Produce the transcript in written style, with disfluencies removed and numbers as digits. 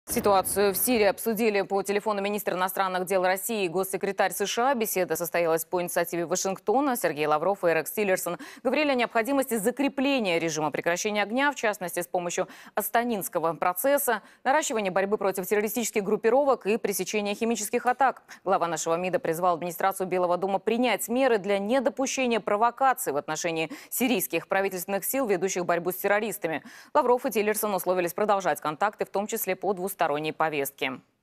Ситуацию в Сирии обсудили по телефону министр иностранных дел России и госсекретарь США. Беседа состоялась по инициативе Вашингтона. Сергей Лавров и Рекс Тиллерсон говорили о необходимости закрепления режима прекращения огня, в частности, с помощью Астанинского процесса, наращивания борьбы против террористических группировок и пресечения химических атак. Глава нашего МИДа призвал администрацию Белого дома принять меры для недопущения провокаций в отношении сирийских правительственных сил, ведущих борьбу с террористами. Лавров и Тиллерсон условились продолжать контакты, в том числе по двусторонней повестке.